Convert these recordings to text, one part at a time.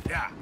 Yeah.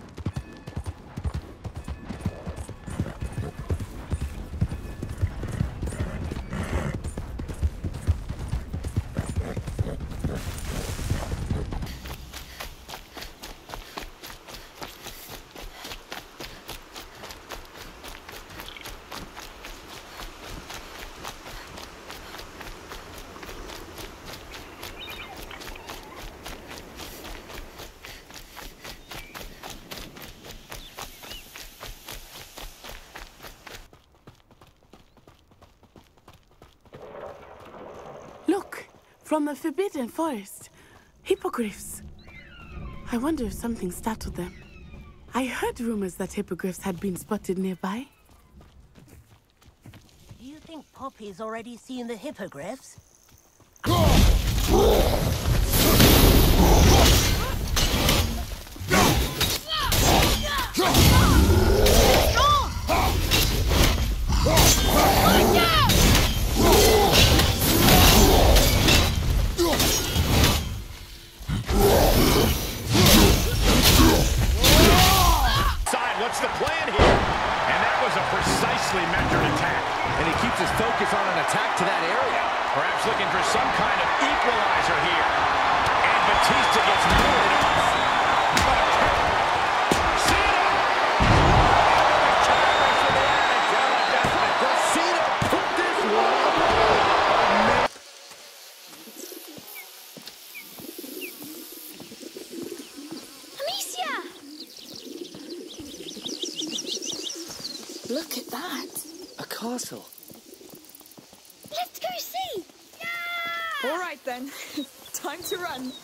Look, from the Forbidden Forest. Hippogriffs. I wonder if something startled them. I heard rumors that hippogriffs had been spotted nearby. Do you think Poppy's already seen the hippogriffs? What's the plan here? And that was a precisely measured attack. And he keeps his focus on an attack to that area. Perhaps looking for some kind of equalizer here. And Batista gets moved off. Cena! Cena put this one. Look at that. A castle. Let's go see! Yeah! All right then, time to run.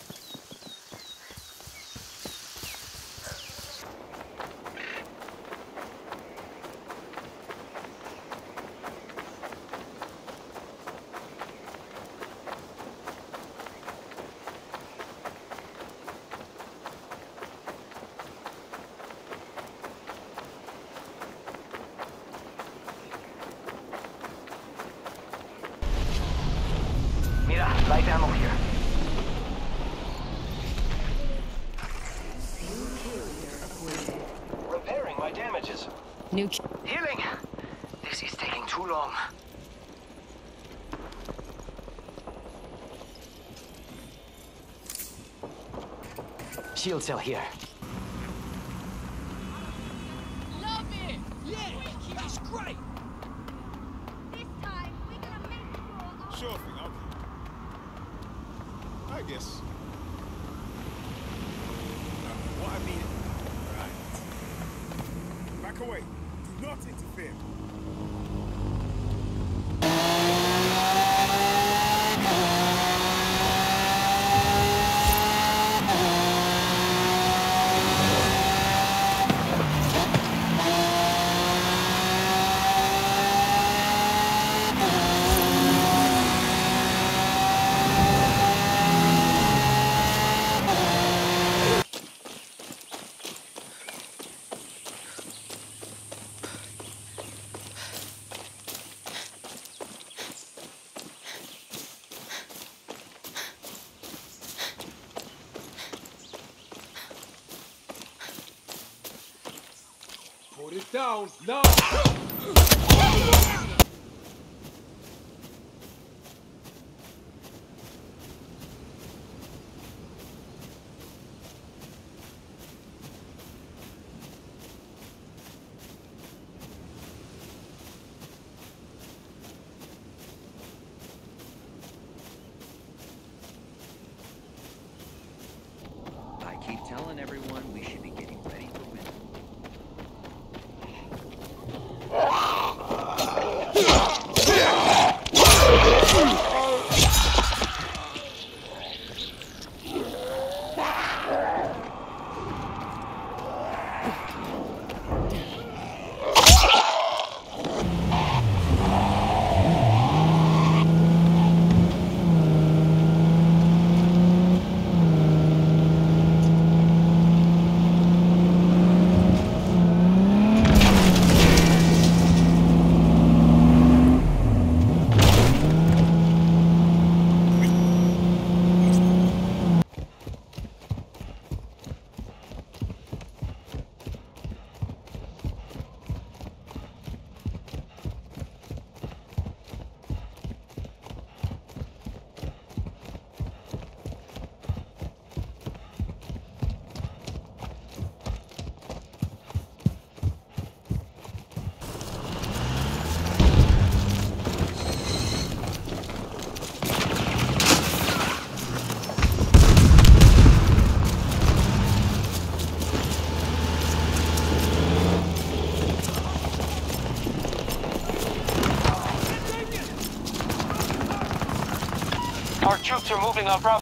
Light ammo here. Repairing my damages. Healing. This is taking too long. Shield cell here. Love it! Yeah! That's great! This time, we're gonna make it for Sure thing, okay. I guess. What I mean... Right. Back away. Do not interfere. Put it down, now! I keep telling everyone we should be getting ready for winter. are moving on Bravo.